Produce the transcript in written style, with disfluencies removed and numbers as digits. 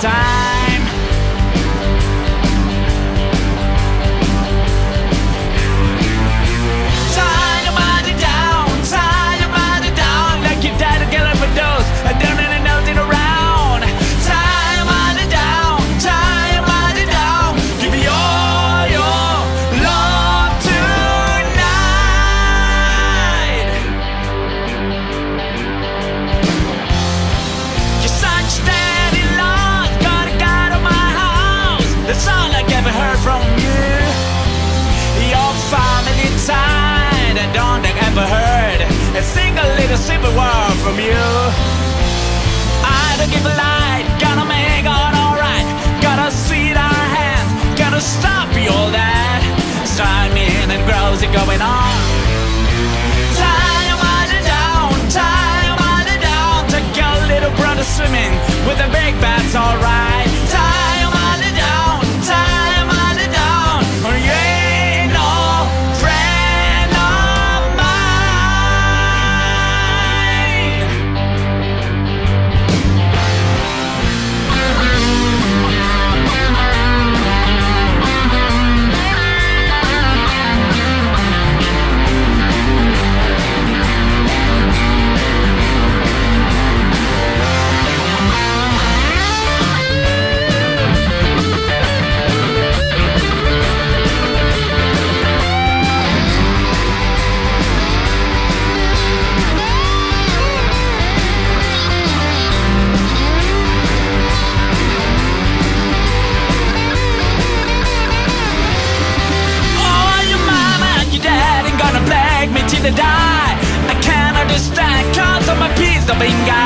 time. Tie your body down, like your dad to get up a dose, and down and nothing around. Tie your body down, give me all your love tonight. You're such steady loss, gotta get out of my house. That's all I ever heard from you. Your family tied, I don't think I ever heard a single little simple word from you. I don't give a light, gonna make it alright. Gotta see our hands, gotta stop you all that. Start me in and grows it going on. Tie your body down, take your little brother swimming with the big bats, alright. Tie your body down, or you ain't no friend of mine. Die. I can't understand, cause of my piece of being guy.